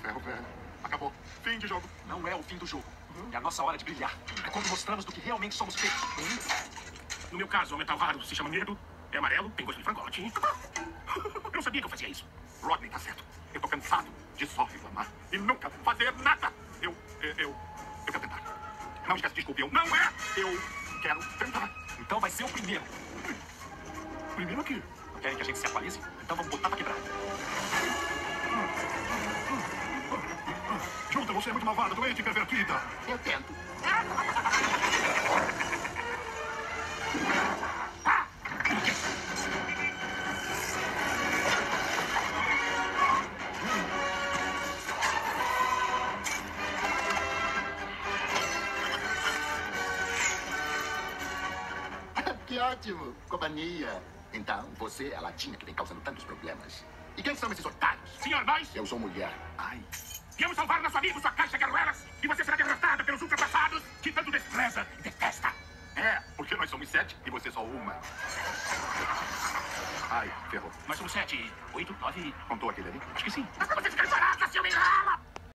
ferro velho. Acabou. Fim de jogo. Não é o fim do jogo. É a nossa hora de brilhar. É quando mostramos do que realmente somos feitos. No meu caso, o metal raro se chama medo, é amarelo, tem gosto de frangote. Eu não sabia que eu fazia isso. Rodney tá certo. Eu tô cansado de só reclamar e nunca fazer nada. Eu quero tentar. Não esquece, desculpe, eu não é. Eu quero tentar. Então vai ser o primeiro. Primeiro aqui. Não querem que a gente se atualize? Então vamos botar pra quebrar. Junta, você é muito malvada, doente e pervertida. Eu tento. Que ótimo, companhia. Então, você é a latinha que vem causando tantos problemas. E quem são esses otários? Senhor, nós Eu sou mulher. Ai, viemos salvar nosso amigo, sua caixa guerreiras, e você será derrotada pelos ultrapassados que tanto despreza e detesta. é, porque nós somos 7 e você só uma. Ai, ferrou. Nós somos 7, 8, 9... Contou aquele ali? Acho que sim. Mas como você fica parada, seu enrala?